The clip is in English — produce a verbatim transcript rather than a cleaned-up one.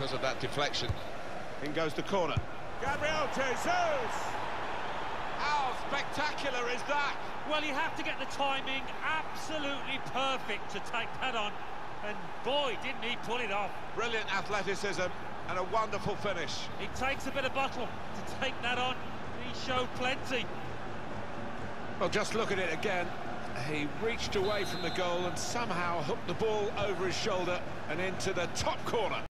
because of that deflection. In goes the corner. Gabriel Jesus! How spectacular is that? Well, you have to get the timing absolutely perfect to take that on. And boy, didn't he pull it off. Brilliant athleticism and a wonderful finish. It takes a bit of bottle to take that on. He showed plenty. Well, just look at it again. He reached away from the goal and somehow hooked the ball over his shoulder and into the top corner.